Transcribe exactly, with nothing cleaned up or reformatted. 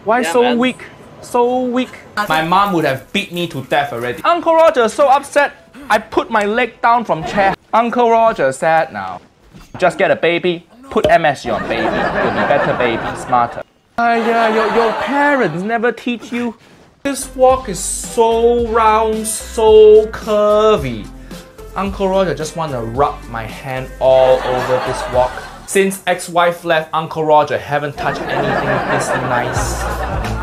Why yeah, so man. weak? So weak. My mom would have beat me to death already. Uncle Roger so upset, I put my leg down from chair. Uncle Roger said now, just get a baby, put M S G on baby. You'll be better baby, smarter. Uh, yeah, your, your parents never teach you. This walk is so round, so curvy. Uncle Roger just want to rub my hand all over this walk. Since ex-wife left, Uncle Roger haven't touched anything this nice.